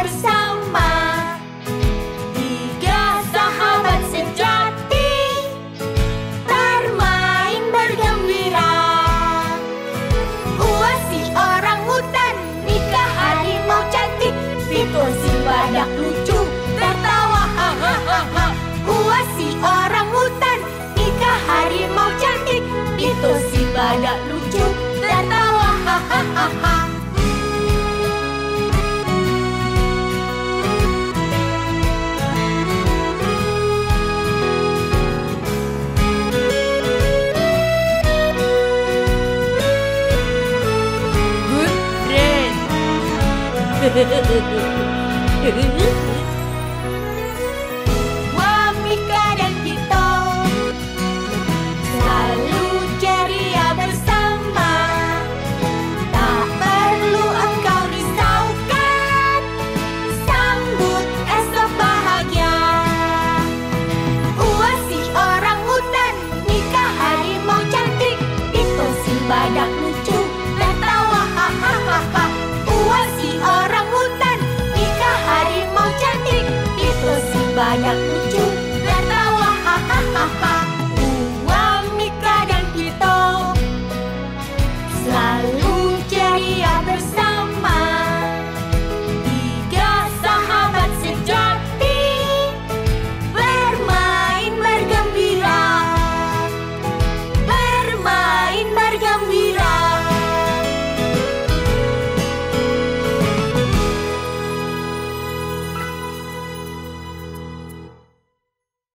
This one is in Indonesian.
bersama. Tiga sahabat sejati bermain bergembira. Gua si orang hutan, Mika harimau cantik, Vito si badak lucu, tertawa hahaha. Gua si orang hutan, Mika harimau cantik, Vito si badak lucu, tertawa hahaha. Good friend.